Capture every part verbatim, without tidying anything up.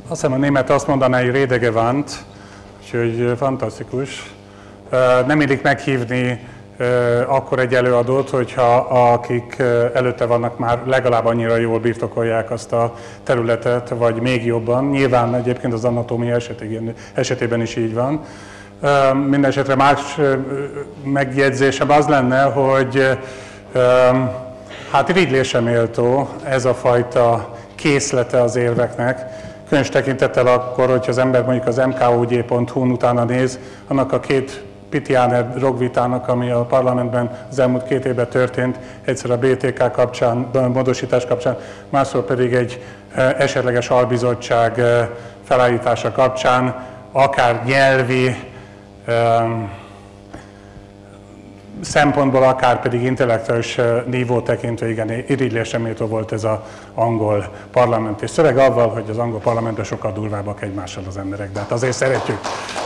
Azt hiszem, a német azt mondaná, hogy Redegewandt, úgyhogy fantasztikus. Nem illik meghívni akkor egy előadót, hogyha akik előtte vannak már legalább annyira jól birtokolják azt a területet, vagy még jobban. Nyilván egyébként az anatómia esetében is így van. Mindenesetre más megjegyzésem az lenne, hogy hát irigylésre méltó ez a fajta készlete az érveknek, különös tekintettel akkor, hogyha az ember mondjuk az em ká o gé pont hu-n utána néz, annak a két Pitjánter drogvitának, ami a parlamentben az elmúlt két évben történt, egyszer a bé té ká kapcsán, módosítás kapcsán, másszor pedig egy esetleges albizottság felállítása kapcsán, akár nyelvi um, szempontból, akár pedig intellektuális nívó tekintve, igen, irigylésre méltó volt ez az angol parlament. És szöveg avval, hogy az angol parlamentben sokkal durvábbak egymással az emberek, de hát azért szeretjük.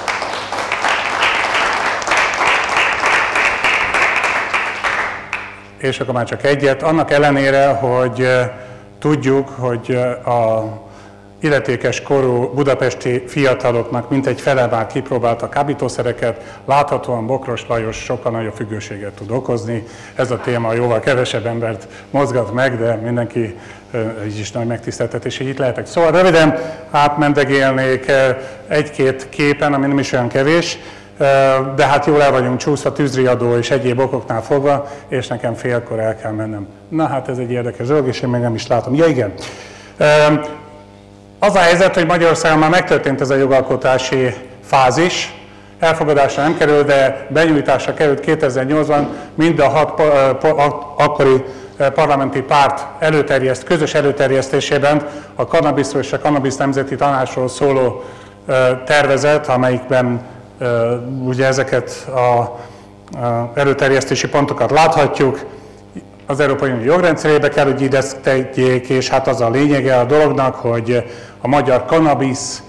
És akkor már csak egyet. Annak ellenére, hogy tudjuk, hogy a illetékes korú budapesti fiataloknak mintegy fele már kipróbálta kábítószereket, láthatóan Bokros Lajos sokkal nagyobb függőséget tud okozni. Ez a téma jóval kevesebb embert mozgat meg, de mindenki így is nagy megtiszteltetés, hogy itt lehetek. Szóval röviden átmendegélnék egy-két képen, ami nem is olyan kevés, de hát jól el vagyunk csúszva tűzriadó és egyéb okoknál fogva, és nekem félkor el kell mennem. Na hát ez egy érdekes dolog, és én még nem is látom. Ja igen. Az a helyzet, hogy Magyarországon már megtörtént ez a jogalkotási fázis, elfogadásra nem kerül, de benyújtásra került kétezer-nyolcban mind a hat akkori parlamenti párt előterjeszt, közös előterjesztésében a kannabiszról és a Kannabisz Nemzeti Tanácsról szóló tervezet, amelyikben ugye ezeket az előterjesztési pontokat láthatjuk, az Európai Unió jogrendszerébe kell, hogy ide tegyék, és hát az a lényege a dolognak, hogy a magyar kannabisz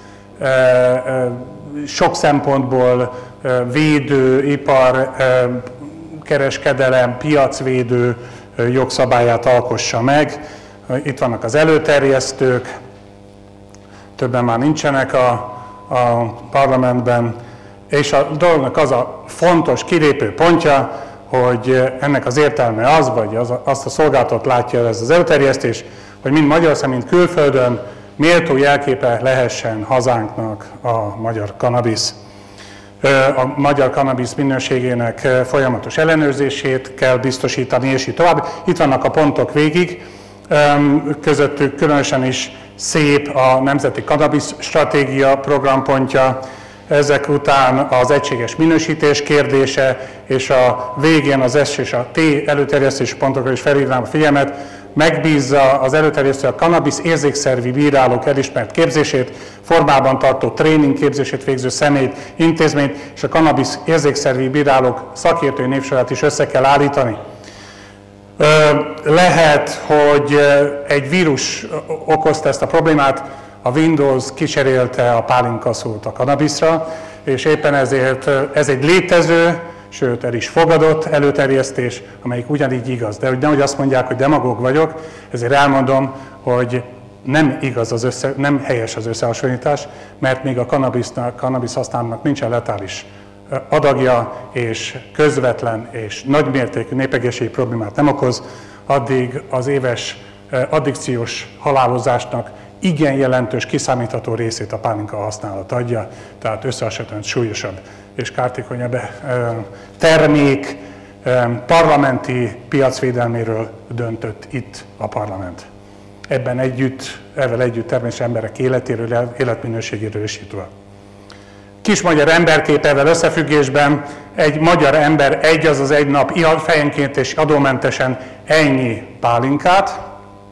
sok szempontból védő, ipar, kereskedelem, piacvédő jogszabályát alkossa meg. Itt vannak az előterjesztők, többen már nincsenek a, a parlamentben, és a dolognak az a fontos kilépő pontja, hogy ennek az értelme az, vagy az, azt a szolgálatot látja ez az előterjesztés, hogy mind Magyarországon, mind külföldön méltó jelképe lehessen hazánknak a magyar kannabisz. A magyar kannabisz minőségének folyamatos ellenőrzését kell biztosítani, és így tovább. Itt vannak a pontok végig, közöttük különösen is szép a Nemzeti Kannabisz Stratégia programpontja, ezek után az egységes minősítés kérdése, és a végén az S és a T előterjesztési pontokra is felhívnám a figyelmet, megbízza az előterjesztő a kannabisz érzékszervi bírálók elismert képzését, formában tartó tréning képzését végző személyt, intézményt, és a kannabisz érzékszervi bírálók szakértői névsorát is össze kell állítani. Lehet, hogy egy vírus okozta ezt a problémát, a Windows kicserélte a pálinkaszót a kannabiszra, és éppen ezért ez egy létező, sőt el is fogadott előterjesztés, amelyik ugyanígy igaz. De hogy nehogy azt mondják, hogy demagóg vagyok, ezért elmondom, hogy nem igaz az össze, nem helyes az összehasonlítás, mert még a kannabisz használatnak nincsen letális adagja, és közvetlen és nagymértékű népegészségügyi problémát nem okoz, addig az éves addikciós halálozásnak igen jelentős, kiszámítható részét a pálinka használat adja, tehát összehasonlítani súlyosabb és kártékonyabb termék parlamenti piacvédelméről döntött itt a parlament. Ebben együtt, ezzel együtt természetesen emberek életéről, életminőségéről is itt van. Kis magyar emberképevel összefüggésben egy magyar ember egy, azaz egy nap fejenként és adómentesen ennyi pálinkát.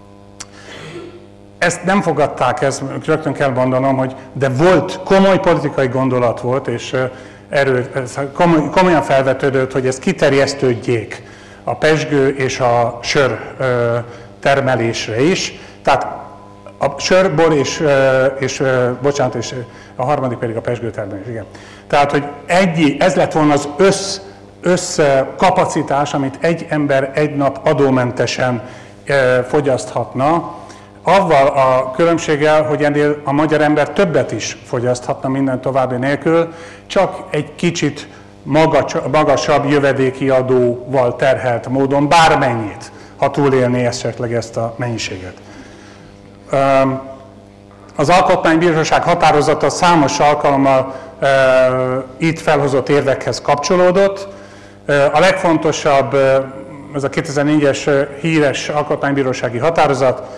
Ezt nem fogadták, ezt rögtön kell mondanom, hogy de volt, komoly politikai gondolat volt, és erő, komoly, komolyan felvetődött, hogy ez kiterjesztődjék a pezsgő és a sör termelésre is. Tehát a sörbor és, és, bocsánat, és a harmadik pedig a pezsgő termelés, igen. Tehát, hogy egy, ez lett volna az össz, összkapacitás, amit egy ember egy nap adómentesen fogyaszthatna, avval a különbséggel, hogy ennél a magyar ember többet is fogyaszthatna minden további nélkül, csak egy kicsit magasabb jövedéki adóval terhelt módon bármennyit, ha túlélné esetleg ezt a mennyiséget. Az Alkotmánybíróság határozata számos alkalommal itt felhozott érvekhez kapcsolódott. A legfontosabb, ez a kétezer-négyes híres alkotmánybírósági határozat,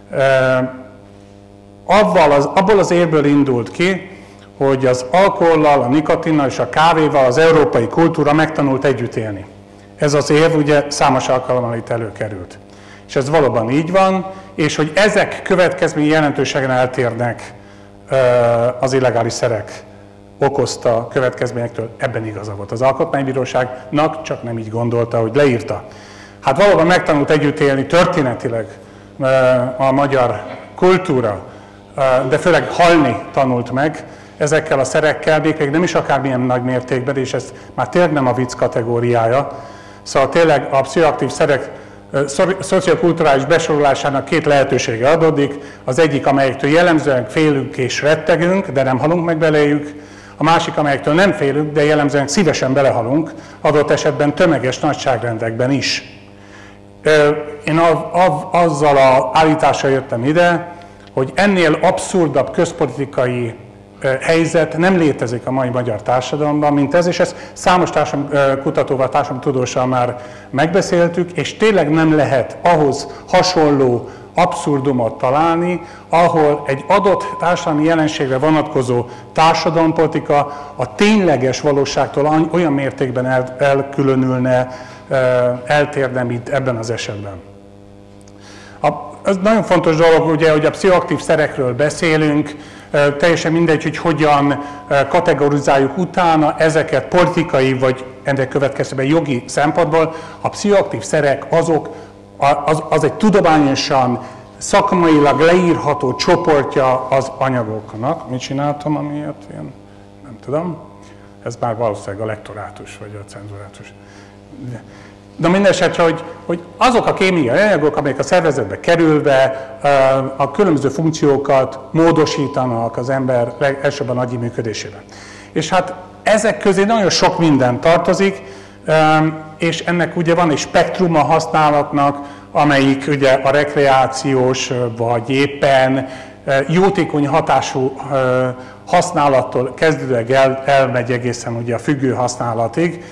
abból az, abból az érből indult ki, hogy az alkohollal, a nikotinnal és a kávéval az európai kultúra megtanult együtt élni. Ez az érv ugye számos alkalommal itt előkerült. És ez valóban így van, és hogy ezek következmény jelentőségen eltérnek az illegális szerek okozta következményektől, ebben igaza volt az Alkotmánybíróságnak, csak nem így gondolta, hogy leírta. Hát valóban megtanult együtt élni történetileg a magyar kultúra, de főleg halni tanult meg ezekkel a szerekkel, még nem is akármilyen nagy mértékben, és ez már tényleg nem a vicc kategóriája. Szóval tényleg a pszichoaktív szerek szociokulturális besorolásának két lehetősége adódik. Az egyik, amelyektől jellemzően félünk és rettegünk, de nem halunk meg beléjük. A másik, amelyektől nem félünk, de jellemzően szívesen belehalunk, adott esetben tömeges nagyságrendekben is. Én azzal az állítással jöttem ide, hogy ennél abszurdabb közpolitikai helyzet nem létezik a mai magyar társadalomban, mint ez, és ezt számos társadalomkutatóval, társadalomtudóssal már megbeszéltük, és tényleg nem lehet ahhoz hasonló abszurdumot találni, ahol egy adott társadalmi jelenségre vonatkozó társadalompolitika a tényleges valóságtól olyan mértékben el, elkülönülne, eltérne, mint ebben az esetben. A, ez nagyon fontos dolog, ugye, hogy a pszichoaktív szerekről beszélünk, teljesen mindegy, hogy hogyan kategorizáljuk utána ezeket politikai vagy ennek következtében jogi szempontból. A pszichoaktív szerek azok, az, az egy tudományosan, szakmailag leírható csoportja az anyagoknak. Mit csináltam, amiért én nem tudom. Ez már valószínűleg a lektorátus vagy a cenzurátus. De, de minden esetre, hogy, hogy azok a kémiai anyagok, amelyek a szervezetbe kerülve a különböző funkciókat módosítanak az ember elsősorban agyi működésében. És hát ezek közé nagyon sok minden tartozik, és ennek ugye van egy spektruma használatnak, amelyik ugye a rekreációs vagy éppen jótékony hatású használattól kezdőleg el, elmegy egészen ugye a függő használatig.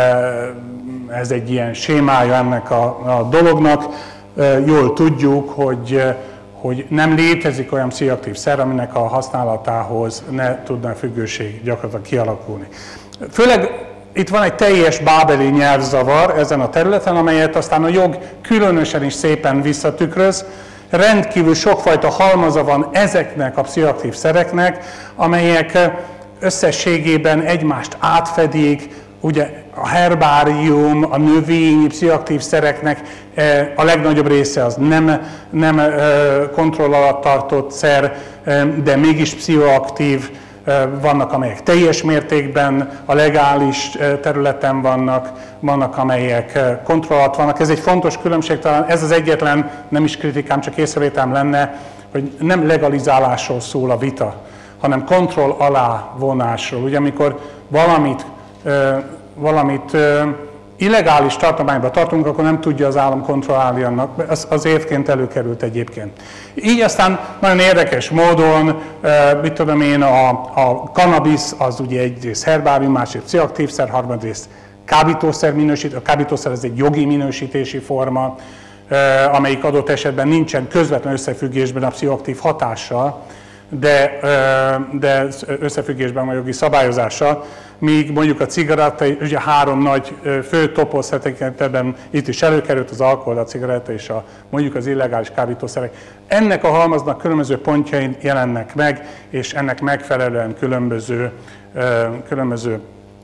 Ez egy ilyen sémája ennek a, a dolognak. Jól tudjuk, hogy, hogy nem létezik olyan pszichoaktív szer, aminek a használatához ne tudna függőség gyakorlatilag kialakulni. Főleg itt van egy teljes bábeli nyelvzavar ezen a területen, amelyet aztán a jog különösen is szépen visszatükröz. Rendkívül sokfajta halmaza van ezeknek a pszichoaktív szereknek, amelyek összességében egymást átfedik. Ugye a herbárium, a növény, pszichoaktív szereknek a legnagyobb része az nem, nem kontroll alatt tartott szer, de mégis pszichoaktív. Vannak, amelyek teljes mértékben a legális területen vannak, vannak, amelyek kontroll alatt vannak. Ez egy fontos különbség, talán ez az egyetlen, nem is kritikám, csak észrevételem lenne, hogy nem legalizálásról szól a vita, hanem kontroll alá vonásról. Ugye amikor valamit, valamit illegális tartományba tartunk, akkor nem tudja az állam kontrollálni annak, az, az évként előkerült egyébként. Így aztán nagyon érdekes módon, mit tudom én, a, a cannabis az ugye egyrészt herbárium, másrészt pszichoaktívszer, harmadrészt kábítószer minősít, a kábítószer ez egy jogi minősítési forma, amelyik adott esetben nincsen közvetlen összefüggésben a pszichoaktív hatással, de, de összefüggésben a jogi szabályozással, míg mondjuk a cigaretta, ugye három nagy fő topoz tekintetben itt is előkerült az alkohol, a cigaretta és a, mondjuk az illegális kábítószerek. Ennek a halmaznak különböző pontjai jelennek meg, és ennek megfelelően különböző, különböző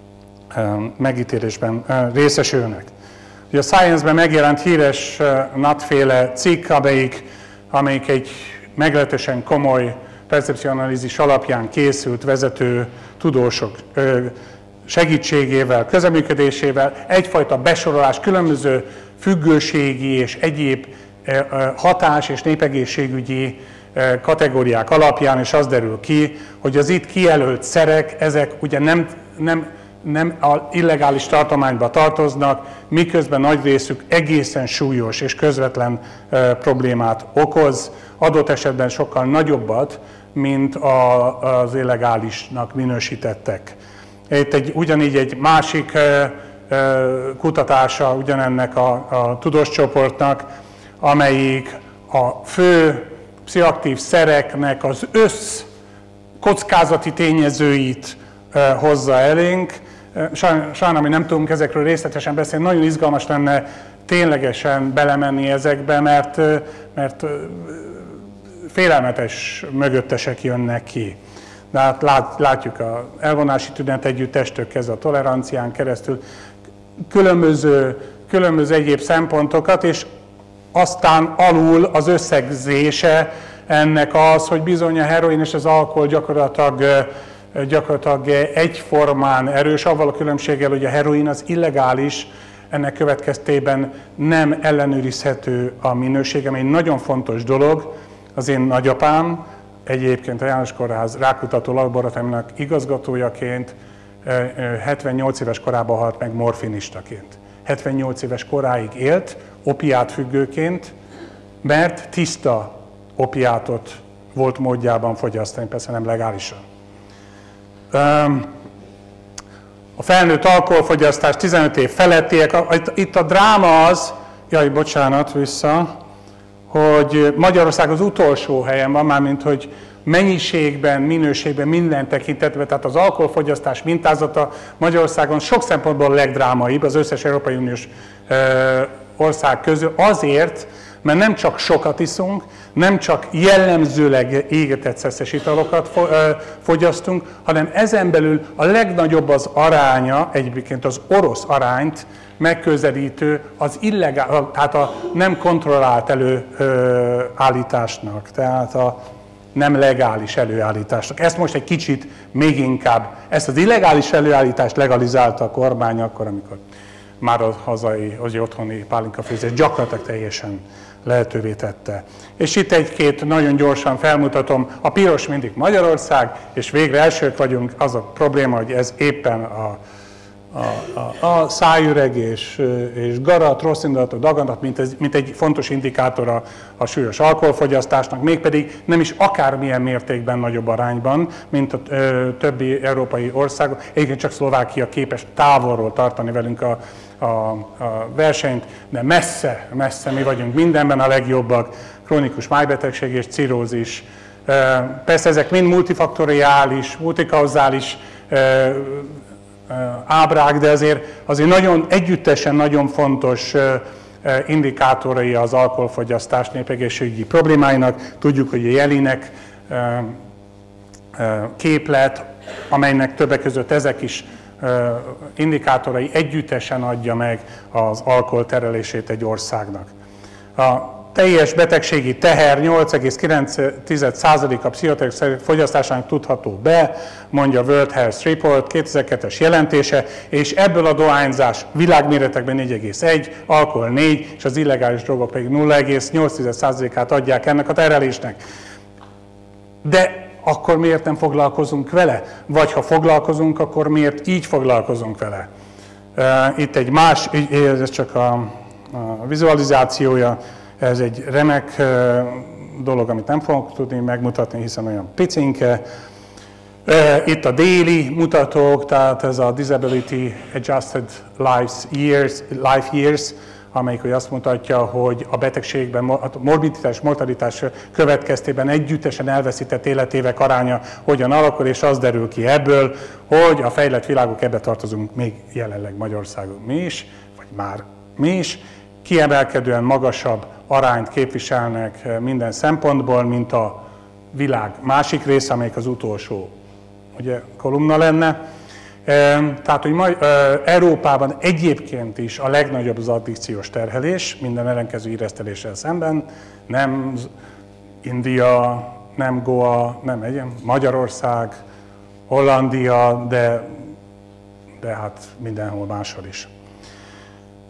megítélésben részesülnek. Ugye a Science-ben megjelent híres Nutt-féle cikk, amelyik, amelyik egy meglehetősen komoly percepcióanalízis alapján készült vezető tudósok segítségével, közeműködésével, egyfajta besorolás, különböző függőségi és egyéb hatás és népegészségügyi kategóriák alapján, és az derül ki, hogy az itt kijelölt szerek, ezek ugye nem, nem, nem az illegális tartományba tartoznak, miközben nagy részük egészen súlyos és közvetlen e, problémát okoz, adott esetben sokkal nagyobbat, mint a, az illegálisnak minősítettek. Itt egy, ugyanígy egy másik e, e, kutatása ugyanennek a, a tudós csoportnak, amelyik a fő pszichoaktív szereknek az össz kockázati tényezőit e, hozza elénk. Sajnálom, hogy nem tudunk ezekről részletesen beszélni, nagyon izgalmas lenne ténylegesen belemenni ezekbe, mert, mert félelmetes mögöttesek jönnek ki. De hát lát, látjuk az elvonási tünet együttestől kezdve a tolerancián keresztül különböző, különböző egyéb szempontokat, és aztán alul az összegzése ennek az, hogy bizony a heroin és az alkohol gyakorlatilag gyakorlatilag egyformán erős, avval a különbséggel, hogy a heroin az illegális, ennek következtében nem ellenőrizhető a minősége, ami egy nagyon fontos dolog. Az én nagyapám egyébként a János Kórház rákutató laboratóriumának igazgatójaként hetvennyolc éves korában halt meg morfinistaként. hetvennyolc éves koráig élt, opiátfüggőként, mert tiszta opiátot volt módjában fogyasztani, persze nem legálisan. A felnőtt alkoholfogyasztás tizenöt év felettiek, itt a dráma az, jaj, bocsánat, vissza, hogy Magyarország az utolsó helyen van, mármint hogy mennyiségben, minőségben, minden tekintetben, tehát az alkoholfogyasztás mintázata Magyarországon sok szempontból a legdrámaibb az összes Európai Uniós ország közül, azért, mert nem csak sokat iszunk, nem csak jellemzőleg égetett szeszes italokat fogyasztunk, hanem ezen belül a legnagyobb az aránya, egyébként az orosz arányt megközelítő az illegál, tehát a nem kontrollált előállításnak, tehát a nem legális előállításnak. Ezt most egy kicsit még inkább, ezt az illegális előállítást legalizálta a kormány akkor, amikor már a hazai, az otthoni pálinkafőzés gyakorlatilag teljesen lehetővé tette. És itt egy-két nagyon gyorsan felmutatom, a piros mindig Magyarország, és végre elsők vagyunk, az a probléma, hogy ez éppen a, a, a, a szájüreg és, és garat, rossz indulatú daganat, mint, ez, mint egy fontos indikátora a súlyos alkoholfogyasztásnak, mégpedig nem is akármilyen mértékben nagyobb arányban, mint a ö, többi európai országok. Egyébként csak Szlovákia képes távolról tartani velünk a A, a versenyt, de messze, messze mi vagyunk mindenben a legjobbak, krónikus májbetegség és cirózis. Persze ezek mind multifaktoriális, multikauzális ábrák, de azért, azért nagyon együttesen nagyon fontos indikátorai az alkoholfogyasztás népegészségügyi problémáinak. Tudjuk, hogy a Jelinek képlet, amelynek többek között ezek is indikátorai együttesen adja meg az alkohol terelését egy országnak. A teljes betegségi teher nyolc egész kilenc százaléka a pszichotronik fogyasztásának tudható be, mondja a World Health Report kétezer-kettes jelentése, és ebből a dohányzás világméretekben négy egész egy, alkohol négy, és az illegális drogok pedig nulla egész nyolc százalékát adják ennek a terelésnek. De akkor miért nem foglalkozunk vele? Vagy ha foglalkozunk, akkor miért így foglalkozunk vele? Itt egy más, ez csak a, a vizualizációja, ez egy remek dolog, amit nem fogok tudni megmutatni, hiszen olyan picinke. Itt a déli mutatók, tehát ez a Disability Adjusted Life Years, Life Years, amelyik hogy azt mutatja, hogy a betegségben, a morbiditás, mortalitás következtében együttesen elveszített életévek aránya hogyan alakul, és az derül ki ebből, hogy a fejlett világok, ebbe tartozunk még jelenleg Magyarországon mi is, vagy már mi is, kiemelkedően magasabb arányt képviselnek minden szempontból, mint a világ másik része, amelyik az utolsó ugye, kolumna lenne. Tehát, hogy majd, Európában egyébként is a legnagyobb az addikciós terhelés, minden ellenkező érezteléssel szemben, nem India, nem Goa, nem egyen, Magyarország, Hollandia, de, de hát mindenhol máshol is.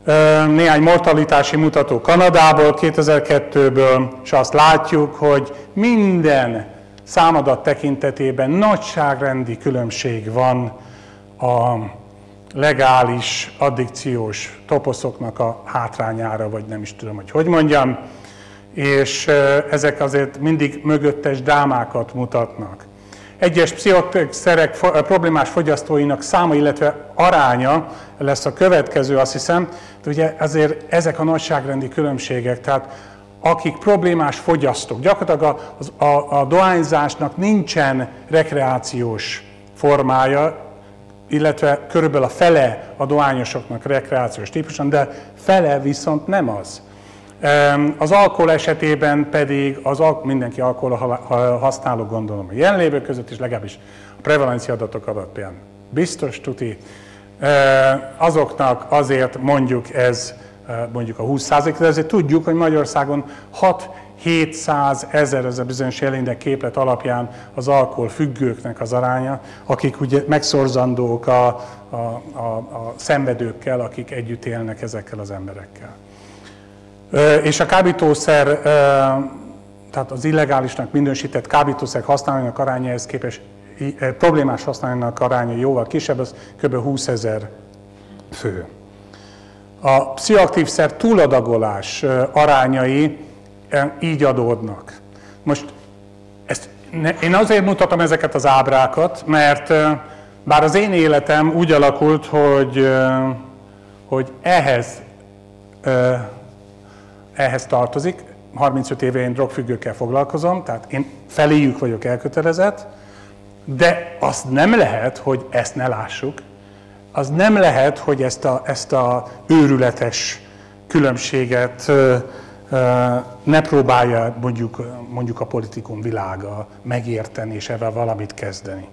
néhány mortalitási mutató Kanadából, kétezer-kettőből, és azt látjuk, hogy minden számadat tekintetében nagyságrendi különbség van a legális addikciós toposzoknak a hátrányára, vagy nem is tudom, hogy hogy mondjam, és ezek azért mindig mögöttes drámákat mutatnak. Egyes pszichotropp szerek problémás fogyasztóinak száma, illetve aránya lesz a következő, azt hiszem, de ugye azért ezek a nagyságrendi különbségek, tehát akik problémás fogyasztók, gyakorlatilag a, a, a dohányzásnak nincsen rekreációs formája, illetve körülbelül a fele a dohányosoknak rekreációs típuson, de fele viszont nem az. Az alkohol esetében pedig az al- mindenki alkohol használó, gondolom a jelenlévők között is, legalábbis a prevalencia adatok alapján biztos tuti. Azoknak azért mondjuk ez mondjuk a húsz százalék, de azért tudjuk, hogy Magyarországon hat-hétszáz ezer ez a bizonyos jelenleg képlet alapján az alkohol függőknek az aránya, akik ugye megszorzandók a, a, a, a szenvedőkkel, akik együtt élnek ezekkel az emberekkel. És a kábítószer, tehát az illegálisnak minősített kábítószer használóinak aránya ehhez képest problémás használóinak aránya jóval kisebb, az kb. húszezer fő. A pszichoaktív szer túladagolás arányai így adódnak. Most ezt, én azért mutatom ezeket az ábrákat, mert bár az én életem úgy alakult, hogy, hogy ehhez ehhez tartozik, harmincöt éve én drogfüggőkkel foglalkozom, tehát én feléjük vagyok elkötelezett, de az nem lehet, hogy ezt ne lássuk, az nem lehet, hogy ezt a, ezt a őrületes különbséget ne próbálja mondjuk, mondjuk a politikum világa megérteni és ebben valamit kezdeni.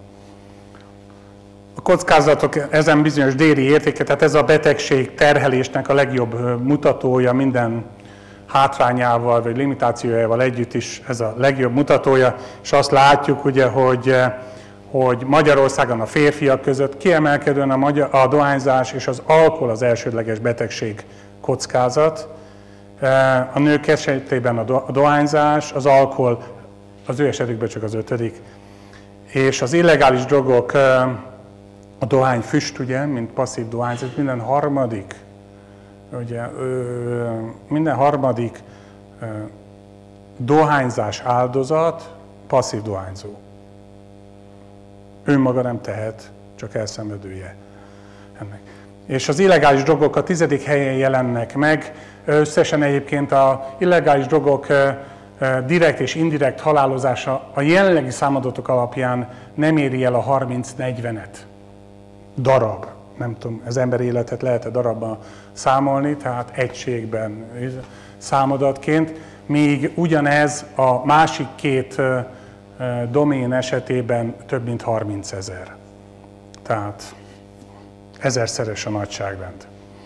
A kockázatok ezen bizonyos déri értéke, tehát ez a betegség terhelésnek a legjobb mutatója minden hátrányával vagy limitációjával együtt is ez a legjobb mutatója, és azt látjuk ugye, hogy, hogy Magyarországon a férfiak között kiemelkedően a, magyar, a dohányzás és az alkohol az elsődleges betegség kockázat. A nők esetében a dohányzás, az alkohol az ő esetükben csak az ötödik, és az illegális drogok, a dohányfüst, ugye, mint passzív dohányzás, minden harmadik, ugye, minden harmadik dohányzás áldozat passzív dohányzó. Önmaga nem tehet, csak elszenvedője ennek. És az illegális drogok a tizedik helyen jelennek meg. Összesen egyébként az illegális drogok direkt és indirekt halálozása a jelenlegi számadatok alapján nem éri el a harminc-negyvenet darab. Nem tudom, az ember életet lehet-e darabban számolni, tehát egységben számadatként, míg ugyanez a másik két domén esetében több mint harmincezer. Tehát ezerszeres a nagyságrend.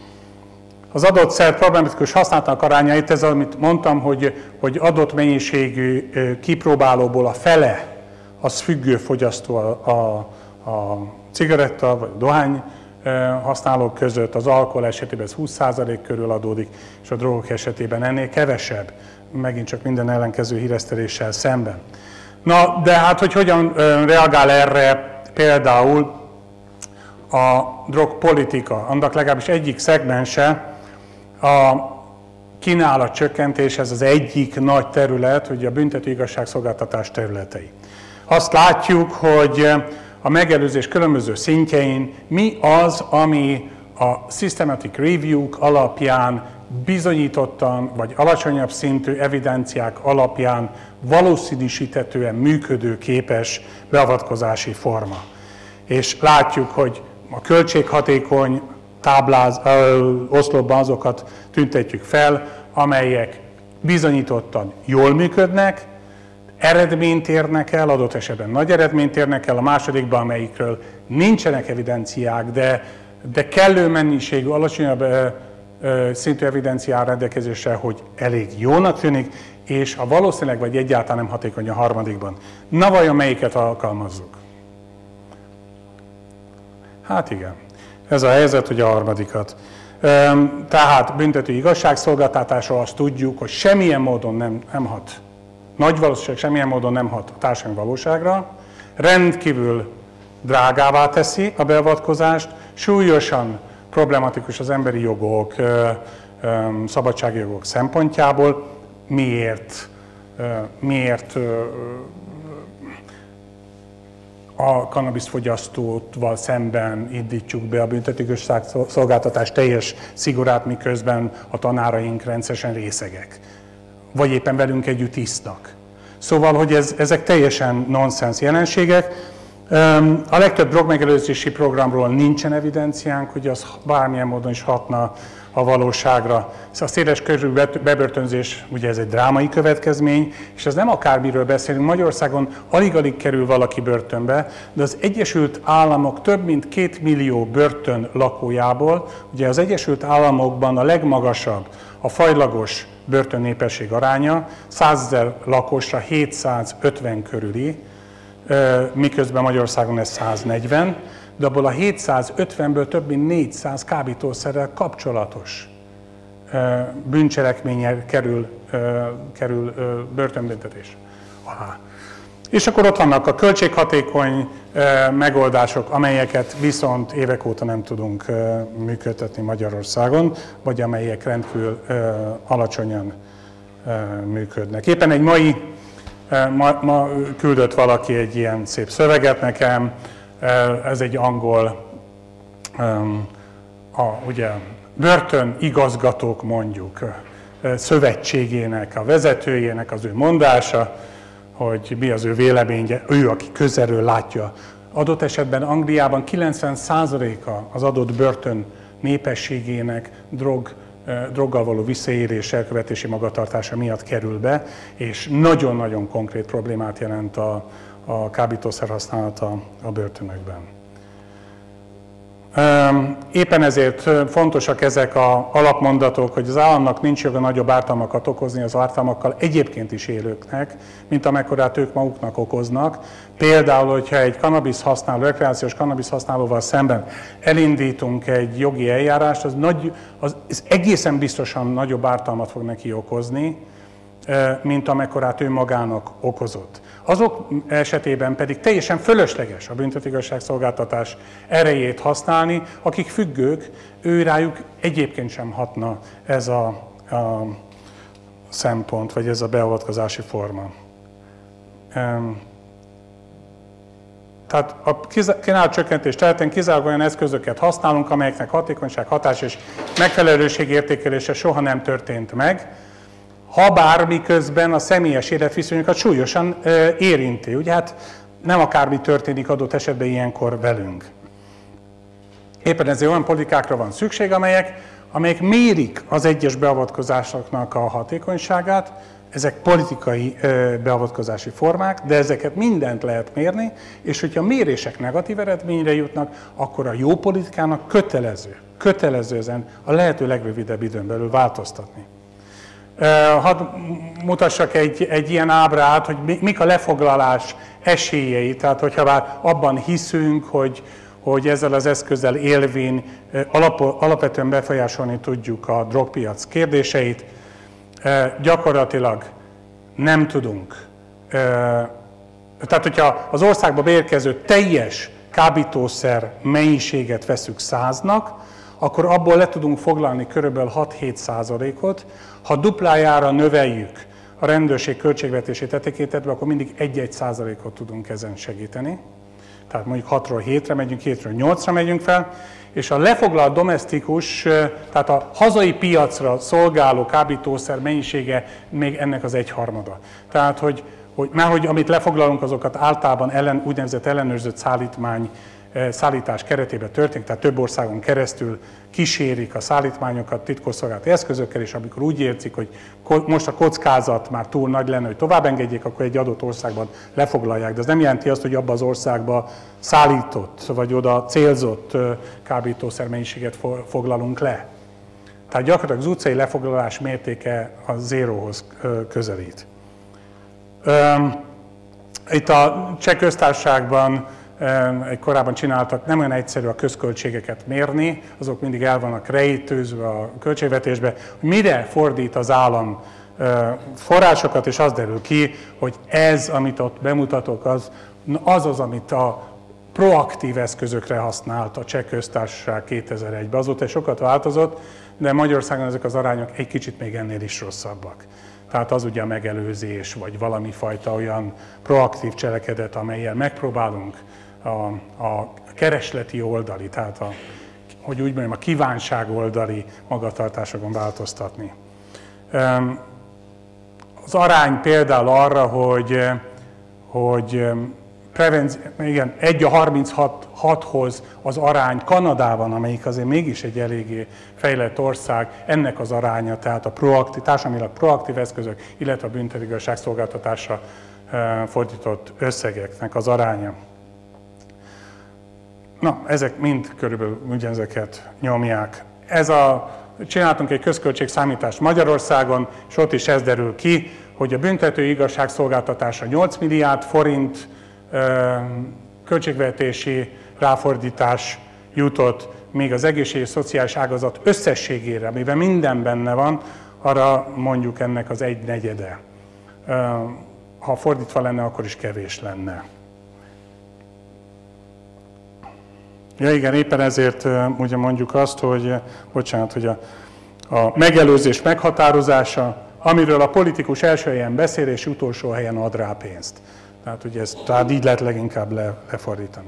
Az adott szer problematikus használatának arányait, ez amit mondtam, hogy, hogy adott mennyiségű kipróbálóból a fele az függő fogyasztó a, a, a cigaretta vagy a dohány használók között, az alkohol esetében ez húsz százalék körül adódik, és a drogok esetében ennél kevesebb, megint csak minden ellenkező híreszteléssel szemben. Na, de hát, hogy hogyan reagál erre például a drogpolitika, annak legalábbis egyik szegmense, a kínálat csökkentés, ez az egyik nagy terület, ugye a büntető igazságszolgáltatás területei. Azt látjuk, hogy a megelőzés különböző szintjein mi az, ami a systematic review-k alapján bizonyítottan, vagy alacsonyabb szintű evidenciák alapján valószínűsíthetően működőképes beavatkozási forma. És látjuk, hogy a költséghatékony tábláz, ö, oszlopban azokat tüntetjük fel, amelyek bizonyítottan jól működnek, eredményt érnek el, adott esetben nagy eredményt érnek el, a másodikban, amelyikről nincsenek evidenciák, de, de kellő mennyiségű, alacsonyabb ö, ö, szintű evidenciára rendelkezésre, hogy elég jónak tűnik, és a valószínűleg vagy egyáltalán nem hatékony a harmadikban. Na vajon melyiket alkalmazzuk? Hát igen, ez a helyzet, hogy a harmadikat. Tehát büntető igazságszolgáltatásról azt tudjuk, hogy semmilyen módon nem, nem hat, nagy valószínűség semmilyen módon nem hat a társadalmi valóságra, rendkívül drágává teszi a beavatkozást, súlyosan problematikus az emberi jogok, szabadságjogok szempontjából. Miért? Miért a kannabiszfogyasztóval szemben indítjuk be a büntetőigazságszolgáltatás teljes szigorát, miközben a tanáraink rendszeresen részegek, vagy éppen velünk együtt isznak. Szóval, hogy ez, ezek teljesen nonsens jelenségek. A legtöbb drogmegelőzési programról nincsen evidenciánk, hogy az bármilyen módon is hatna a valóságra. A széles körű bebörtönzés, ugye ez egy drámai következmény, és ez nem akármiről beszélünk. Magyarországon alig-alig kerül valaki börtönbe, de az Egyesült Államok több mint két millió börtön lakójából, ugye az Egyesült Államokban a legmagasabb a fajlagos börtönnépesség aránya, százezer lakosra hétszázötven körüli, miközben Magyarországon ez száznegyven, de abból a hétszázötvenből több mint négyszáz kábítószerrel kapcsolatos bűncselekménnyel kerül, kerül börtönbüntetés alá. És akkor ott vannak a költséghatékony megoldások, amelyeket viszont évek óta nem tudunk működtetni Magyarországon, vagy amelyek rendkívül alacsonyan működnek. Éppen egy mai, ma, ma küldött valaki egy ilyen szép szöveget nekem, ez egy angol, a, ugye, börtön igazgatók mondjuk szövetségének, a vezetőjének az ő mondása, hogy mi az ő véleménye, ő, aki közelről látja. Adott esetben Angliában kilencven százaléka az adott börtön népességének drog, droggal való visszaérés, elkövetési magatartása miatt kerül be, és nagyon-nagyon konkrét problémát jelent a, a kábítószer használata a börtönökben. Éppen ezért fontosak ezek az alapmondatok, hogy az államnak nincs joga nagyobb ártalmakat okozni az ártalmakkal egyébként is élőknek, mint amekkorát ők maguknak okoznak. Például, hogyha egy kannabisz használó, rekreációs kannabisz használóval szemben elindítunk egy jogi eljárást, az, nagy, az, az egészen biztosan nagyobb ártalmat fog neki okozni, mint amekkorát ő magának okozott. Azok esetében pedig teljesen fölösleges a büntetőigazságszolgáltatás erejét használni, akik függők, ő rájuk egyébként sem hatna ez a, a szempont, vagy ez a beavatkozási forma. Tehát a kínálatcsökkentés területén kizárólag olyan eszközöket használunk, amelyeknek hatékonyság, hatás és megfelelőség értékelése soha nem történt meg, habár miközben a személyes életviszonyokat súlyosan érinti. Ugye hát nem akármi történik adott esetben ilyenkor velünk. Éppen ezért olyan politikákra van szükség, amelyek, amelyek mérik az egyes beavatkozásoknak a hatékonyságát. Ezek politikai beavatkozási formák, de ezeket mindent lehet mérni, és hogyha a mérések negatív eredményre jutnak, akkor a jó politikának kötelező, kötelező ezen a lehető legrövidebb időn belül változtatni. Hadd mutassak egy, egy ilyen ábrát, hogy mik a lefoglalás esélyei, tehát hogyha már abban hiszünk, hogy, hogy ezzel az eszközzel élvén alap, alapvetően befolyásolni tudjuk a drogpiac kérdéseit, gyakorlatilag nem tudunk. Tehát, hogyha az országba beérkező teljes kábítószer mennyiséget veszük száznak, akkor abból le tudunk foglalni körülbelül hat-hét százalékot. Ha duplájára növeljük a rendőrség költségvetési tekintetben, akkor mindig egy-egy százalékot tudunk ezen segíteni. Tehát mondjuk hatról hétre megyünk, hétről nyolcra megyünk fel, és a lefoglalt domesztikus, tehát a hazai piacra szolgáló kábítószer mennyisége még ennek az egyharmada. Tehát, hogy, hogy már hogy amit lefoglalunk, azokat általában ellen, úgynevezett ellenőrzött szállítmány, szállítás keretében történik, tehát több országon keresztül kísérik a szállítmányokat titkosszolgálati eszközökkel, és amikor úgy érzik, hogy most a kockázat már túl nagy lenne, hogy tovább engedjék, akkor egy adott országban lefoglalják. De ez nem jelenti azt, hogy abba az országba szállított, vagy oda célzott kábítószer mennyiséget foglalunk le. Tehát gyakorlatilag az utcai lefoglalás mértéke a zéróhoz közelít. Itt a Cseh Köztársaságban egy korábban csináltak, nem olyan egyszerű a közköltségeket mérni, azok mindig el vannak rejtőzve a költségvetésbe, hogy mire fordít az állam forrásokat, és az derül ki, hogy ez, amit ott bemutatok, az az, az amit a proaktív eszközökre használt a Cseh Köztársaság kétezer-egyben. Azóta sokat változott, de Magyarországon ezek az arányok egy kicsit még ennél is rosszabbak. Tehát az ugye a megelőzés, vagy valami fajta olyan proaktív cselekedet, amellyel megpróbálunk a, a keresleti oldali, tehát a, hogy úgy mondjam, a kívánság oldali magatartásokon változtatni. Az arány például arra, hogy, hogy prevenci... igen, egy a harminchathoz az arány Kanadában, amelyik azért mégis egy eléggé fejlett ország, ennek az aránya, tehát a proaktív, társadalmilag proaktív eszközök, illetve a büntetőigazságszolgáltatásra fordított összegeknek az aránya. Na, ezek mind körülbelül ugyanezeket nyomják. Ez a, csináltunk egy közköltségszámítást Magyarországon, és ott is ez derül ki, hogy a büntető igazságszolgáltatásra nyolc milliárd forint költségvetési ráfordítás jutott, még az egészségügyi és szociális ágazat összességére, amiben minden benne van, arra mondjuk ennek az egy negyede. Ha fordítva lenne, akkor is kevés lenne. Ja igen, éppen ezért ugye mondjuk azt, hogy, bocsánat, hogy a, a megelőzés meghatározása, amiről a politikus első helyen beszél, és utolsó helyen ad rá pénzt. Tehát, ugye ez, tehát így lehet leginkább le, lefordítani.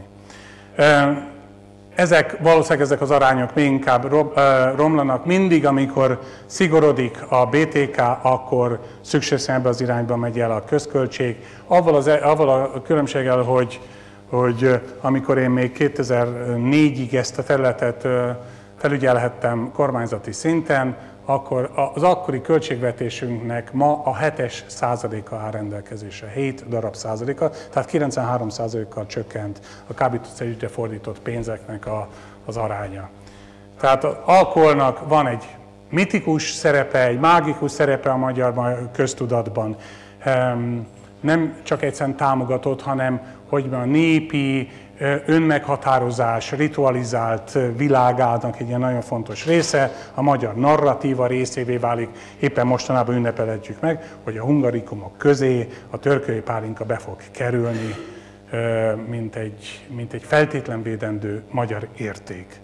Ezek, valószínűleg ezek az arányok még inkább romlanak. Mindig, amikor szigorodik a bé té ká, akkor szükségszerűen ebbe az irányba megy el a közköltség. Avval, az, avval a különbséggel, hogy, hogy amikor én még kétezer-négyig ezt a területet felügyelhettem kormányzati szinten, akkor az akkori költségvetésünknek ma a hetes százaléka áll rendelkezésre, hét darab százaléka, tehát kilencvenhárom százalékkal csökkent a kábítószerügyre fordított pénzeknek a, az aránya. Tehát az alkoholnak van egy mitikus szerepe, egy mágikus szerepe a magyar köztudatban. Nem csak egyszerűen támogatott, hanem hogy a népi önmeghatározás, ritualizált világának egy ilyen nagyon fontos része, a magyar narratíva részévé válik. Éppen mostanában ünnepelhetjük meg, hogy a hungarikumok közé a törköly pálinka be fog kerülni, mint egy, mint egy feltétlen védendő magyar érték.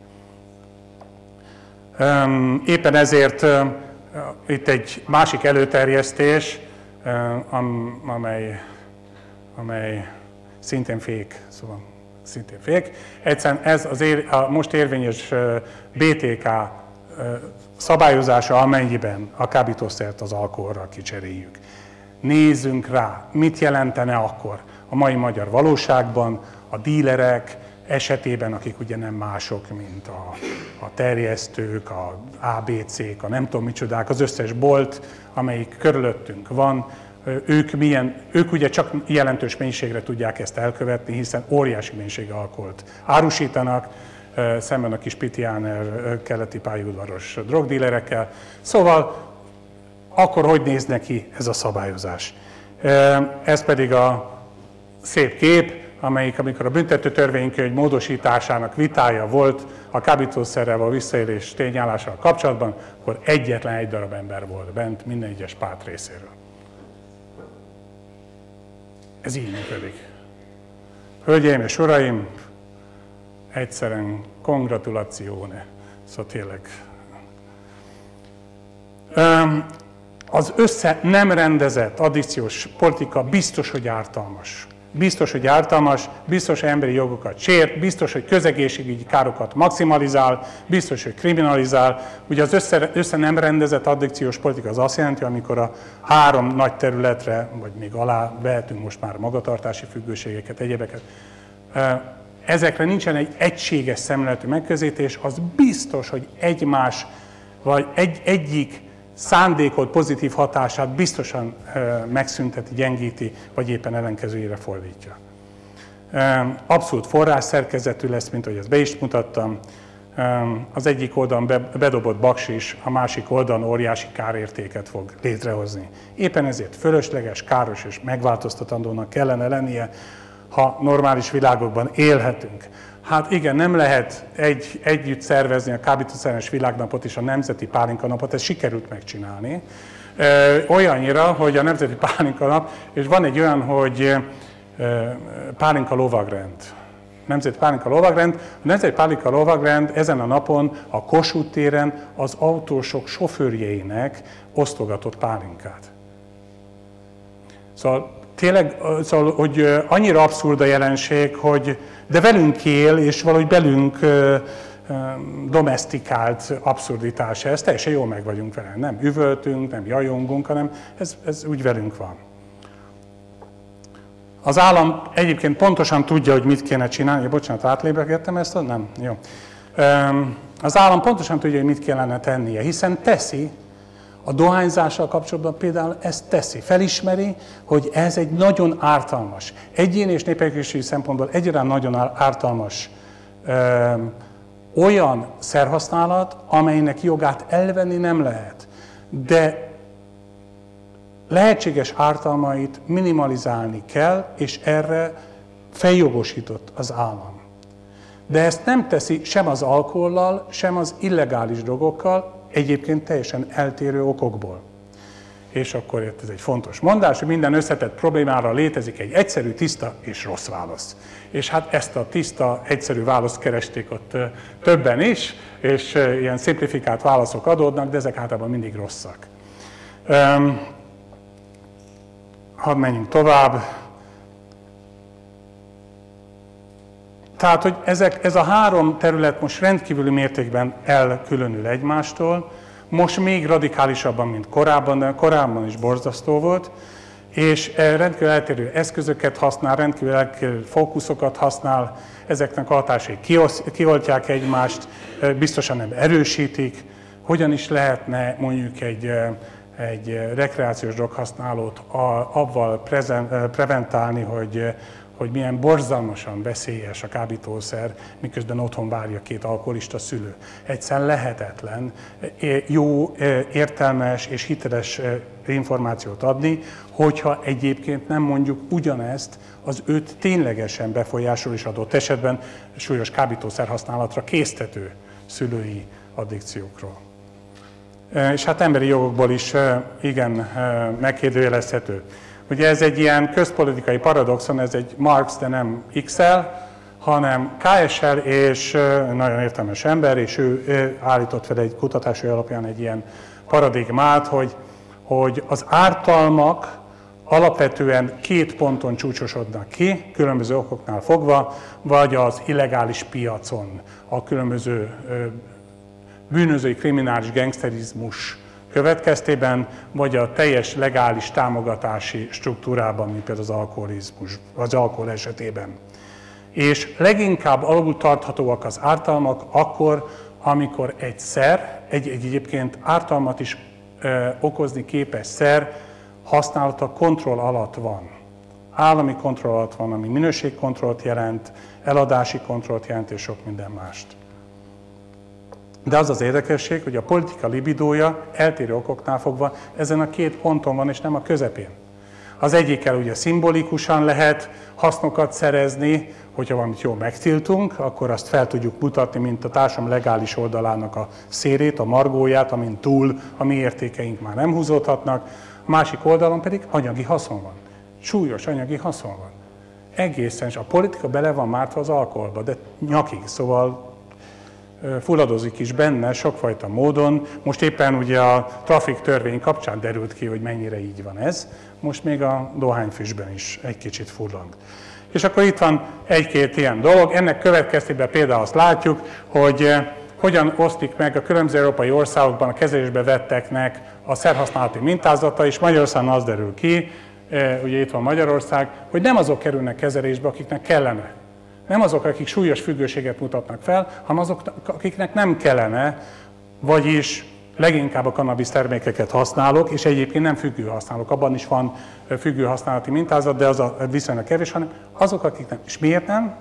Éppen ezért itt egy másik előterjesztés, amely, amely szintén fék, szóval szintén fék. Egyszerűen ez az ér, a most érvényes bé té ká szabályozása, amennyiben a kábítószert az alkoholra kicseréljük. Nézzünk rá, mit jelentene akkor a mai magyar valóságban a dílerek esetében, akik ugye nem mások, mint a, a terjesztők, a á bé cék, a nem tudom micsodák, az összes bolt, amelyik körülöttünk van, Ők, milyen, ők ugye csak jelentős mennyiségre tudják ezt elkövetni, hiszen óriási mennyiségű alkoholt árusítanak, szemben a kis Pitiáner keleti pályaudvaros drogdílerekkel. Szóval akkor hogy néz neki ez a szabályozás? Ez pedig a szép kép, amelyik, amikor a büntetőtörvénykönyv módosításának vitája volt a kábítószerrel való visszaélés tényállással kapcsolatban, akkor egyetlen egy darab ember volt bent minden egyes párt részéről. Ez így működik. Hölgyeim és uraim, egyszerűen congratulációne. Szóval tényleg. Az össze nem rendezett addikciós politika biztos, hogy ártalmas. Biztos, hogy ártalmas, biztos, hogy emberi jogokat sért, biztos, hogy közegészségügyi károkat maximalizál, biztos, hogy kriminalizál. Ugye az össze, össze nem rendezett addikciós politika az azt jelenti, amikor a három nagy területre, vagy még alá vehetünk most már magatartási függőségeket, egyebeket, ezekre nincsen egy egységes szemléletű megközelítés, az biztos, hogy egymás, vagy egy, egyik szándékolt pozitív hatását biztosan megszünteti, gyengíti, vagy éppen ellenkezőjére fordítja. Abszolút forrásszerkezetű lesz, mint ahogy ezt be is mutattam. Az egyik oldalon bedobott baksis, a másik oldalon óriási kárértéket fog létrehozni. Éppen ezért fölösleges, káros és megváltoztatandónak kellene lennie ha normális világokban élhetünk. Hát igen, nem lehet egy, együtt szervezni a kábítószeres világnapot és a Nemzeti Pálinkanapot, ezt sikerült megcsinálni. Olyannyira, hogy a Nemzeti Pálinkanap, és van egy olyan, hogy Pálinka lovagrend. Nemzeti Pálinka lovagrend. A Nemzeti Pálinka lovagrend ezen a napon a Kossuth téren az autósok sofőrjeinek osztogatott pálinkát. Szóval tényleg, szóval, hogy annyira abszurd a jelenség, hogy de velünk él, és valahogy belünk domesztikált abszurditás ez, teljesen jól meg vagyunk vele. Nem üvöltünk, nem jajongunk, hanem ez, ez úgy velünk van. Az állam egyébként pontosan tudja, hogy mit kéne csinálni. Ja, bocsánat, átlépgettem ezt? Nem? Jó. Az állam pontosan tudja, hogy mit kellene tennie, hiszen teszi, a dohányzással kapcsolatban például ezt teszi. Felismeri, hogy ez egy nagyon ártalmas, egyéni és népegészségügyi szempontból egyaránt nagyon ártalmas ö, olyan szerhasználat, amelynek jogát elvenni nem lehet, de lehetséges ártalmait minimalizálni kell, és erre feljogosított az állam. De ezt nem teszi sem az alkohollal, sem az illegális drogokkal, egyébként teljesen eltérő okokból. És akkor ez egy fontos mondás, hogy minden összetett problémára létezik egy egyszerű, tiszta és rossz válasz. És hát ezt a tiszta, egyszerű választ keresték ott többen is, és ilyen szimplifikált válaszok adódnak, de ezek általában mindig rosszak. Um, hadd menjünk tovább. Tehát, hogy ezek, ez a három terület most rendkívüli mértékben elkülönül egymástól, most még radikálisabban, mint korábban, de korábban is borzasztó volt, és rendkívül eltérő eszközöket használ, rendkívül eltérő fókuszokat használ, ezeknek a hatásai kioltják egymást, biztosan nem erősítik. Hogyan is lehetne mondjuk egy, egy rekreációs droghasználót avval prezen, preventálni, hogy hogy milyen borzalmasan veszélyes a kábítószer, miközben otthon várja két alkoholista szülő. Egyszerűen lehetetlen jó, értelmes és hiteles információt adni, hogyha egyébként nem mondjuk ugyanezt az őt ténylegesen befolyásol és adott esetben súlyos kábítószer használatra késztető szülői addikciókról. És hát emberi jogokból is igen megkérdőjelezhető. Ugye ez egy ilyen közpolitikai paradoxon, ez egy Marx, de nem iksz el, hanem ká es el és nagyon értelmes ember, és ő, ő állított fel egy kutatási alapján egy ilyen paradigmát, hogy, hogy az ártalmak alapvetően két ponton csúcsosodnak ki, különböző okoknál fogva, vagy az illegális piacon, a különböző bűnözői kriminális gengszterizmus következtében, vagy a teljes legális támogatási struktúrában, mint például az alkoholizmus, az alkohol esetében. És leginkább alul tarthatóak az ártalmak akkor, amikor egy szer, egy, egy egyébként ártalmat is ö, okozni képes szer használata kontroll alatt van. Állami kontroll alatt van, ami minőségkontrollt jelent, eladási kontrollt jelent, és sok minden mást. De az az érdekesség, hogy a politika libidója eltérő okoknál fogva ezen a két ponton van, és nem a közepén. Az egyikkel ugye szimbolikusan lehet hasznokat szerezni, hogyha valamit jól megtiltunk, akkor azt fel tudjuk mutatni, mint a társam legális oldalának a szérét, a margóját, amin túl a mi értékeink már nem húzódhatnak. A másik oldalon pedig anyagi haszon van. Súlyos anyagi haszon van. Egészen, és a politika bele van mártva az alkoholba, de nyakig, szóval fulladozik is benne sokfajta módon. Most éppen ugye a trafik törvény kapcsán derült ki, hogy mennyire így van ez. Most még a dohányfüstben is egy kicsit fullang. És akkor itt van egy-két ilyen dolog. Ennek következtében például azt látjuk, hogy hogyan osztik meg a különböző európai országokban a kezelésbe vetteknek a szerhasználati mintázata, és Magyarországon az derül ki, ugye itt van Magyarország, hogy nem azok kerülnek kezelésbe, akiknek kellene. Nem azok, akik súlyos függőséget mutatnak fel, hanem azok, akiknek nem kellene, vagyis leginkább a kannabisz termékeket használok, és egyébként nem függő használok. Abban is van függő használati mintázat, de az a viszonylag kevés, hanem azok, akik nem. És miért nem?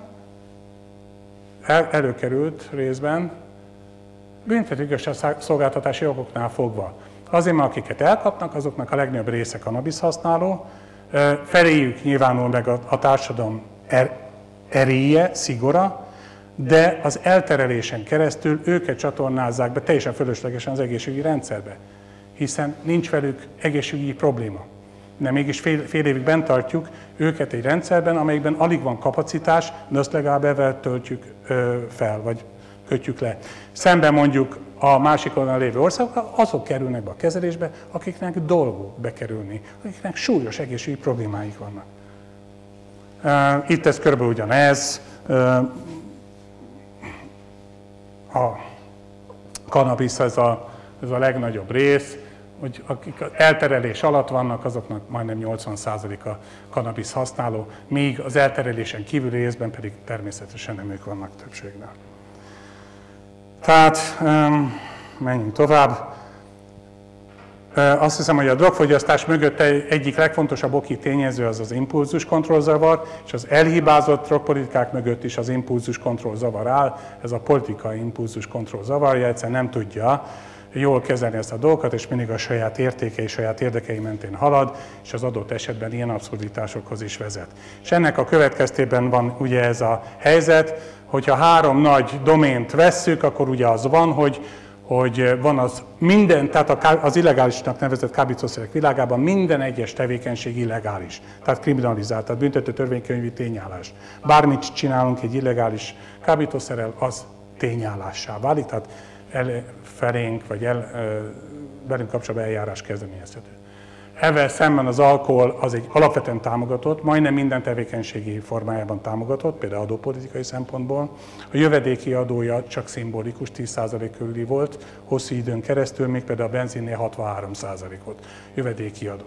El, előkerült részben büntető igazságszolgáltatási okoknál fogva. Azért, mert akiket elkapnak, azoknak a legnagyobb része kannabisz használó, feléjük nyilvánul meg a, a társadalom er, eréje, szigora, de az elterelésen keresztül őket csatornázzák be teljesen fölöslegesen az egészségügyi rendszerbe, hiszen nincs velük egészségügyi probléma. De mégis fél, fél évig bent tartjuk őket egy rendszerben, amelyikben alig van kapacitás, de azt legalább ezzel töltjük ö, fel, vagy kötjük le. Szemben mondjuk a másik oldalon lévő országok, azok kerülnek be a kezelésbe, akiknek dolguk bekerülni, akiknek súlyos egészségügyi problémáik vannak. Itt ez körülbelül ugyanez. A kannabisz ez a, ez a legnagyobb rész, hogy akik elterelés alatt vannak, azoknak majdnem nyolcvan százalék a kannabisz használó, míg az elterelésen kívüli részben pedig természetesen nem ők vannak többségben. Tehát menjünk tovább. Azt hiszem, hogy a drogfogyasztás mögött egyik legfontosabb oki tényező az az impulzuskontrollzavar, és az elhibázott drogpolitikák mögött is az impulzuskontrollzavar áll. Ez a politikai impulzuskontrollzavarja, egyszerűen nem tudja jól kezelni ezt a dolgokat, és mindig a saját értékei, saját érdekei mentén halad, és az adott esetben ilyen abszurditásokhoz is vezet. És ennek a következtében van ugye ez a helyzet, hogyha három nagy domént vesszük, akkor ugye az van, hogy, hogy van az minden, tehát az illegálisnak nevezett kábítószerek világában minden egyes tevékenység illegális, tehát kriminalizált, tehát büntető törvénykönyvi tényállás. Bármit csinálunk egy illegális kábítószerrel, az tényállássá válik, tehát el, felénk, vagy el, velünk kapcsolatban eljárás kezdeményezhető. Ezzel szemben az alkohol az egy alapvetően támogatott, majdnem minden tevékenységi formájában támogatott, például adópolitikai szempontból. A jövedéki adója csak szimbolikus, tíz százalék körüli volt, hosszú időn keresztül, még például a benzinnél hatvanhárom százalékot jövedéki adó.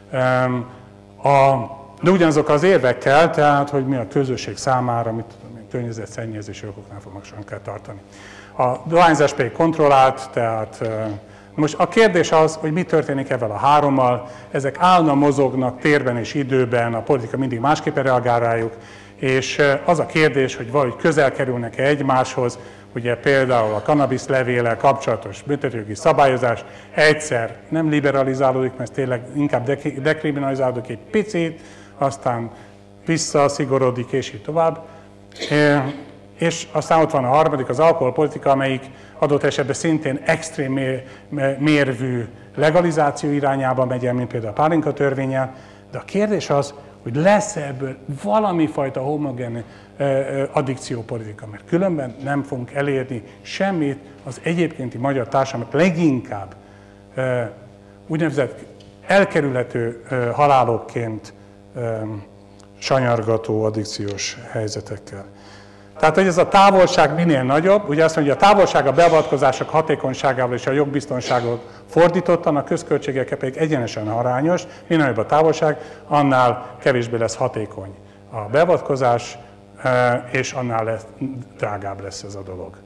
A, de ugyanazok az érvekkel, tehát, hogy mi a közösség számára, mit tudom, környezetszennyezési okoknál fognak kell tartani. A dohányzás pedig kontrollált, tehát most a kérdés az, hogy mi történik ezzel a hárommal. Ezek állandóan mozognak térben és időben, a politika mindig másképpen reagál rájuk, és az a kérdés, hogy valahogy közel kerülnek-e egymáshoz, ugye például a kannabisz levéllel kapcsolatos büntetőjogi szabályozás egyszer nem liberalizálódik, mert tényleg inkább dekriminalizálódik egy picit, aztán visszaszigorodik, és így tovább. És aztán ott van a harmadik, az alkoholpolitika, amelyik adott esetben szintén extrém mérvű legalizáció irányába megy el, mint például a pálinka törvénnyel, de a kérdés az, hogy lesz ebből valami fajta homogén addikciópolitika, mert különben nem fogunk elérni semmit az egyébkénti magyar társadalmat leginkább úgynevezett elkerülhető halálokként sanyargató addikciós helyzetekkel. Tehát, hogy ez a távolság minél nagyobb, ugye azt mondja, hogy a távolság a beavatkozások hatékonyságával és a jogbiztonságot fordítottan, a közköltségekkel pedig egyenesen arányos, minél nagyobb a távolság, annál kevésbé lesz hatékony a beavatkozás, és annál lesz, drágább lesz ez a dolog.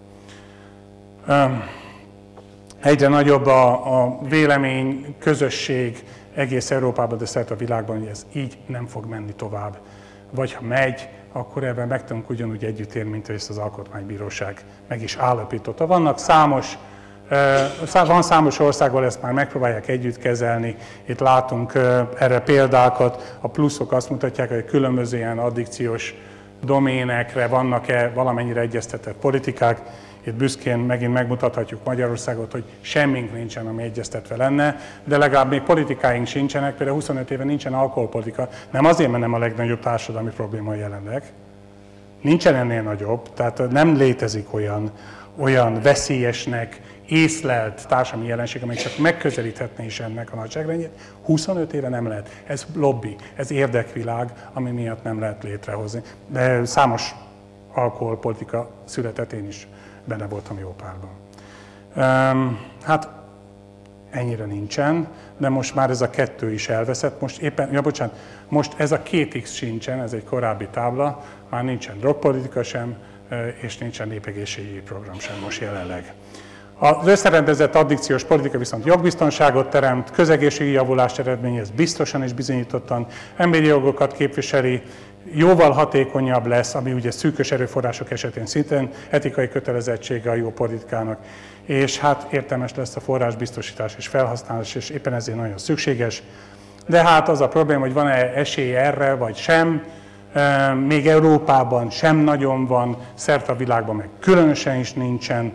Egyre nagyobb a, a vélemény, közösség egész Európában, de szerte a világban, hogy ez így nem fog menni tovább. Vagy ha megy, akkor ebben meg tudunk ugyanúgy együtt élni, mint ezt az Alkotmánybíróság meg is állapította. Vannak számos, van számos országból ezt már megpróbálják együtt kezelni. Itt látunk erre példákat. A pluszok azt mutatják, hogy különböző ilyen addikciós doménekre vannak-e valamennyire egyeztetett politikák. Itt büszkén megint megmutathatjuk Magyarországot, hogy semmink nincsen, ami egyeztetve lenne, de legalább még politikáink sincsenek, például huszonöt éve nincsen alkoholpolitika, nem azért, mert nem a legnagyobb társadalmi probléma jelenleg. Nincsen ennél nagyobb, tehát nem létezik olyan, olyan veszélyesnek észlelt társadalmi jelenség, amely csak megközelíthetné is ennek a nagyságrendjét. huszonöt éve nem lehet. Ez lobby, ez érdekvilág, ami miatt nem lehet létrehozni. De számos alkoholpolitika született, én is benne voltam jó párban. Um, hát ennyire nincsen, de most már ez a kettő is elveszett. Most éppen, ja bocsánat, most ez a két X sincsen, ez egy korábbi tábla, már nincsen drogpolitika sem, és nincsen népegészségügyi program sem most jelenleg. Az összerendezett addikciós politika viszont jogbiztonságot teremt, közegészségügyi javulást eredményez biztosan és bizonyítottan, emberi jogokat képviseli, jóval hatékonyabb lesz, ami ugye szűkös erőforrások esetén szintén etikai kötelezettsége a jó politikának, és hát értelmes lesz a forrásbiztosítás és felhasználás, és éppen ezért nagyon szükséges. De hát az a probléma, hogy van-e esély erre, vagy sem, még Európában sem nagyon van, szerte a világban meg különösen is nincsen.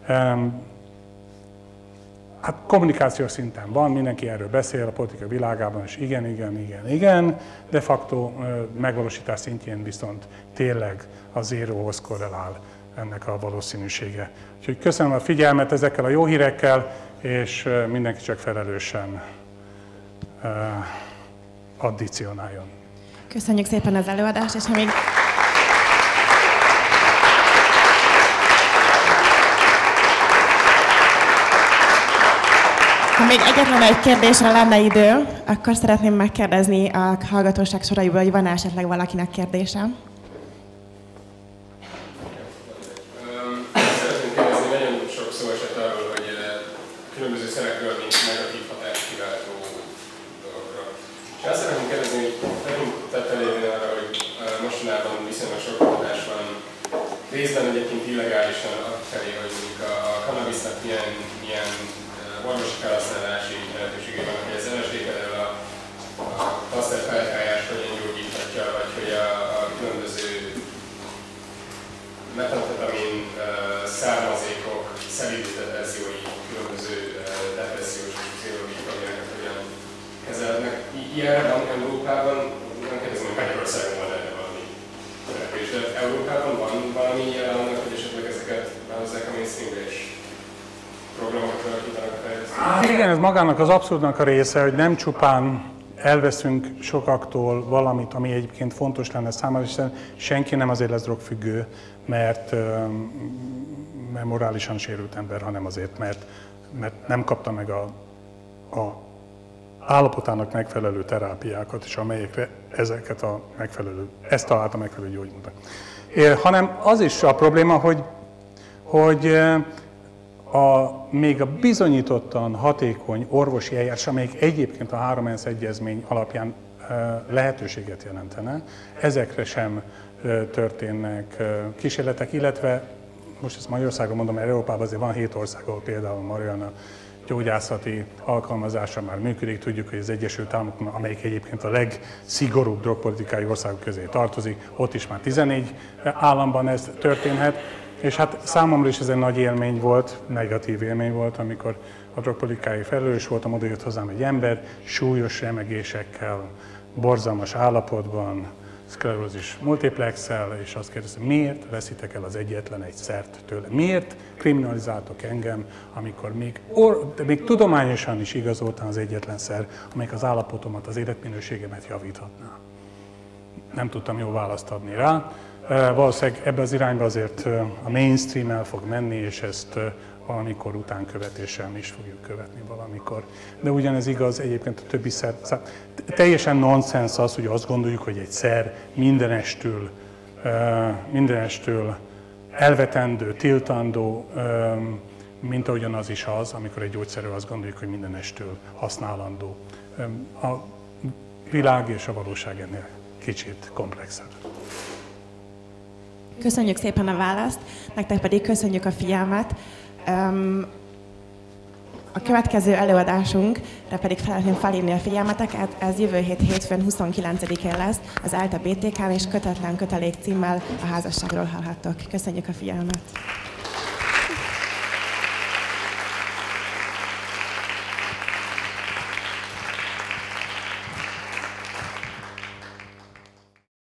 Hát kommunikációs szinten van, mindenki erről beszél a politika világában, és igen, igen, igen, igen, de facto megvalósítás szintjén viszont tényleg a zéróhoz korrelál ennek a valószínűsége. Úgyhogy köszönöm a figyelmet ezekkel a jó hírekkel, és mindenki csak felelősen uh, addicionáljon. Köszönjük szépen az előadást, és ha még... Ha még egyetlen egy kérdésre lenne idő, akkor szeretném megkérdezni a hallgatóság soraiból, hogy van esetleg valakinek kérdése. Szeretném kérdezni, nagyon sok szó esett arról, hogy különböző szerekről, mint negatív hatást kiváltó dolgokra. És azt szeretném kérdezni, hogy tekintettel lévén arra, hogy mostanában viszonylag sok hatás van, részben egyébként illegálisan felé, hogy mondjuk a kannabisznak milyen, milyen orvosi felhasználási lehetőségei van, hogy az el es dé például a, a klaszterfelkályás hogyan gyógyíthatja, vagy hogy a, a különböző metamfetamin uh, származékok, szelídített verziói, különböző uh, depressziós és pszichológiai problémákat hogyan kezelnek. Ilyenre van Európában, nem kérdezem, hogy Magyarországon van erre valami törekvés, de Európában van valami jelen annak, hogy esetleg ezeket behozzák a mainstreambe és programokat alakítanak a fejlesztők? Igen, ez magának az abszurdnak a része, hogy nem csupán elveszünk sokaktól valamit, ami egyébként fontos lenne számára, hiszen senki nem azért lesz drogfüggő, mert, mert morálisan sérült ember, hanem azért, mert, mert nem kapta meg a, a állapotának megfelelő terápiákat, és amelyekre ezeket a megfelelő, ezt találta megfelelő gyógyutat. Hanem az is a probléma, hogy, hogy a, még a bizonyítottan hatékony orvosi eljárás, amelyik egyébként a három ENSZ egyezmény alapján lehetőséget jelentene, ezekre sem történnek kísérletek, illetve most ezt Magyarországon mondom, mert Európában azért van hét ország, ahol például marihuana gyógyászati alkalmazása már működik. Tudjuk, hogy az Egyesült Államokban, amelyik egyébként a legszigorúbb drogpolitikai országok közé tartozik, ott is már tizennégy államban ez történhet. És hát számomra is ez egy nagy élmény volt, negatív élmény volt, amikor a drogpolitikai felelős voltam, oda jött hozzám egy ember, súlyos remegésekkel, borzalmas állapotban, szklerózis multiplexel, és azt kérdezte, miért veszitek el az egyetlen egy szert tőle? Miért kriminalizáltok engem, amikor még, or, még tudományosan is igazoltan az egyetlen szer, amelyik az állapotomat, az életminőségemet javíthatná? Nem tudtam jó választ adni rá. Valószínűleg ebbe az irányba azért a mainstream el fog menni, és ezt valamikor utánkövetéssel is fogjuk követni valamikor. De ugyanez igaz egyébként a többi szer. Teljesen nonsens az, hogy azt gondoljuk, hogy egy szer mindenestől, mindenestől elvetendő, tiltandó, mint ahogyan az is az, amikor egy gyógyszerről azt gondoljuk, hogy mindenestől használandó. A világ és a valóság ennél kicsit komplexebb. Köszönjük szépen a választ, nektek pedig köszönjük a figyelmet. A következő előadásunkra pedig szeretném felhívni a figyelmeteket, ez jövő hét hétfőn huszonkilencedikén lesz, az ELTE bé té kán és Kötetlen kötelék címmel a házasságról hallhattok. Köszönjük a figyelmet!